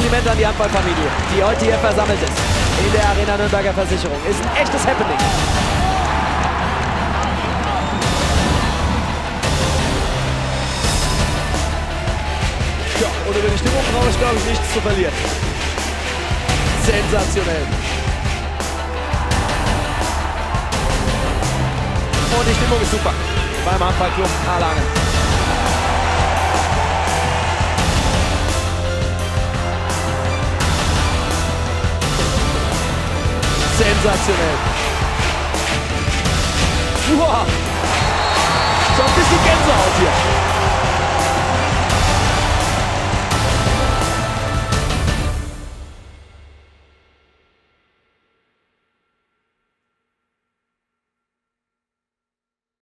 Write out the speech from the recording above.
Kompliment an die Handballfamilie, die heute hier versammelt ist. In der Arena Nürnberger Versicherung. Ist ein echtes Happening. Ja, und über die Stimmung brauche ich, glaube ich, nichts zu verlieren. Sensationell. Und die Stimmung ist super beim Handballclub Erlangen. Sensationell. Wow. Schon ein bisschen Gänsehaut hier.